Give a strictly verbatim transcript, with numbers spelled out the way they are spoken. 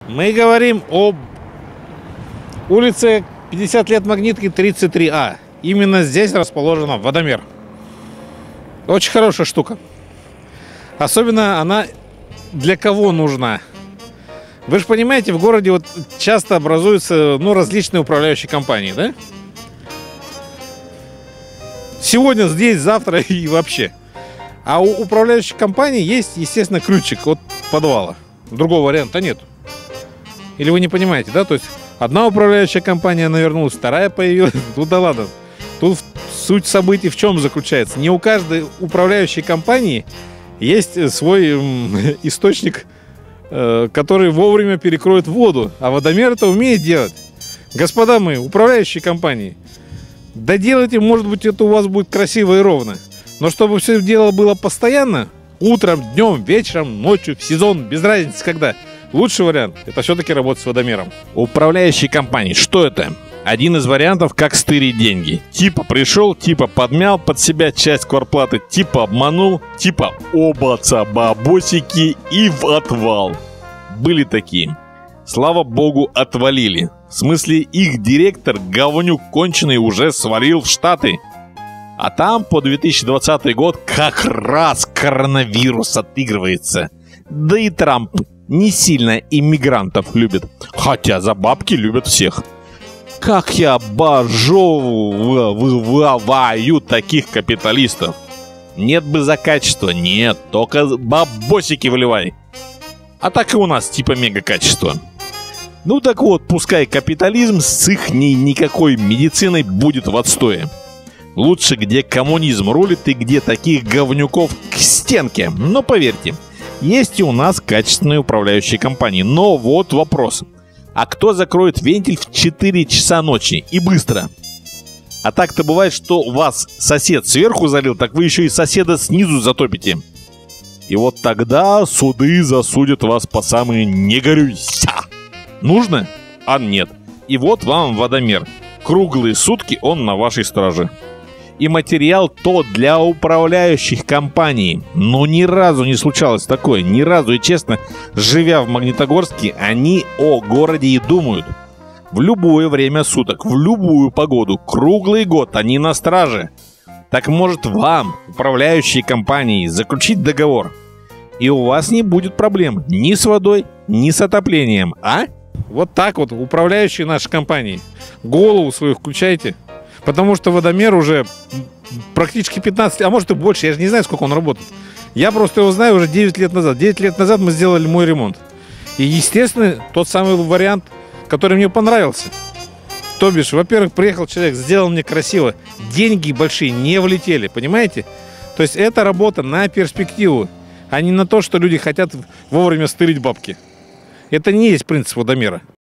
Мы говорим об улице пятьдесят лет Магнитки, тридцать три А. Именно здесь расположена водомер. Очень хорошая штука. Особенно она для кого нужна? Вы же понимаете, в городе вот часто образуются ну, различные управляющие компании, да? Сегодня здесь, завтра и вообще. А у управляющей компании есть, естественно, ключик от подвала. Другого варианта нет. Или вы не понимаете, да? То есть одна управляющая компания навернулась, вторая появилась. Ну да ладно. Тут суть событий в чем заключается? Не у каждой управляющей компании есть свой м, источник, э, который вовремя перекроет воду. А водомер это умеет делать. Господа мои, управляющие компании, доделайте, может быть, это у вас будет красиво и ровно. Но чтобы все дело было постоянно, утром, днем, вечером, ночью, в сезон, без разницы когда, лучший вариант – это все-таки работать с водомером. Управляющие компании, что это? Один из вариантов, как стырить деньги. Типа пришел, типа подмял под себя часть квартплаты, типа обманул, типа обаца бабосики и в отвал. Были такие. Слава богу, отвалили. В смысле, их директор, говнюк конченый, уже свалил в Штаты. А там по две тысячи двадцатый год как раз коронавирус отыгрывается. Да и Трамп не сильно иммигрантов любит. Хотя за бабки любят всех. Как я обожаю таких капиталистов. Нет бы за качество, нет, только бабосики выливай. А так и у нас типа мега качество. Ну так вот, пускай капитализм с их никакой медициной будет в отстое. Лучше, где коммунизм рулит и где таких говнюков к стенке. Но поверьте, есть и у нас качественные управляющие компании. Но вот вопрос. А кто закроет вентиль в четыре часа ночи? И быстро. А так-то бывает, что вас сосед сверху залил, так вы еще и соседа снизу затопите. И вот тогда суды засудят вас по самые не горюйся. Нужно? А нет. И вот вам водомер. Круглые сутки он на вашей страже. И материал тот для управляющих компаний. Но ни разу не случалось такое. Ни разу. И честно, живя в Магнитогорске, они о городе и думают. В любое время суток, в любую погоду, круглый год они на страже. Так может вам, управляющие компании, заключить договор? И у вас не будет проблем ни с водой, ни с отоплением, а? Вот так вот, управляющие нашей компании. Голову свою включайте. Потому что водомер уже практически пятнадцать, а может и больше, я же не знаю, сколько он работает. Я просто его знаю уже девять лет назад. девять лет назад мы сделали мой ремонт. И, естественно, тот самый вариант, который мне понравился. То бишь, во-первых, приехал человек, сделал мне красиво. Деньги большие не влетели, понимаете? То есть это работа на перспективу, а не на то, что люди хотят вовремя стырить бабки. Это не есть принцип водомера.